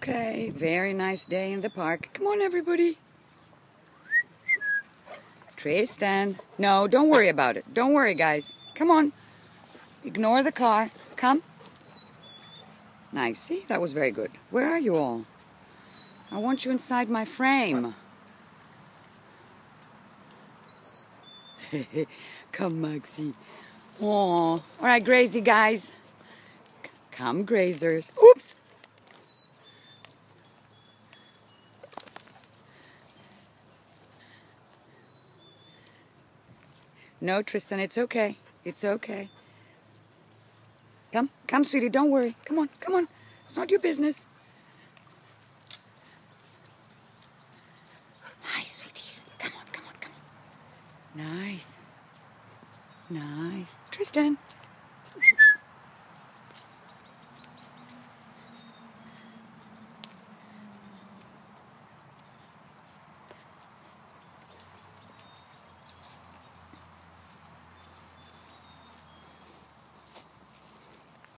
Okay, very nice day in the park. Come on, everybody. Tristan. No, don't worry about it. Don't worry, guys. Come on. Ignore the car. Come. Nice. See, that was very good. Where are you all? I want you inside my frame. Come, Maxie. Aw. All right, Gracie, guys. Come, grazers. Oops. No, Tristan, it's okay. It's okay. Come, sweetie, don't worry. Come on, come on. It's not your business. Hi, sweeties. Come on, come on, come on. Nice. Nice. Tristan.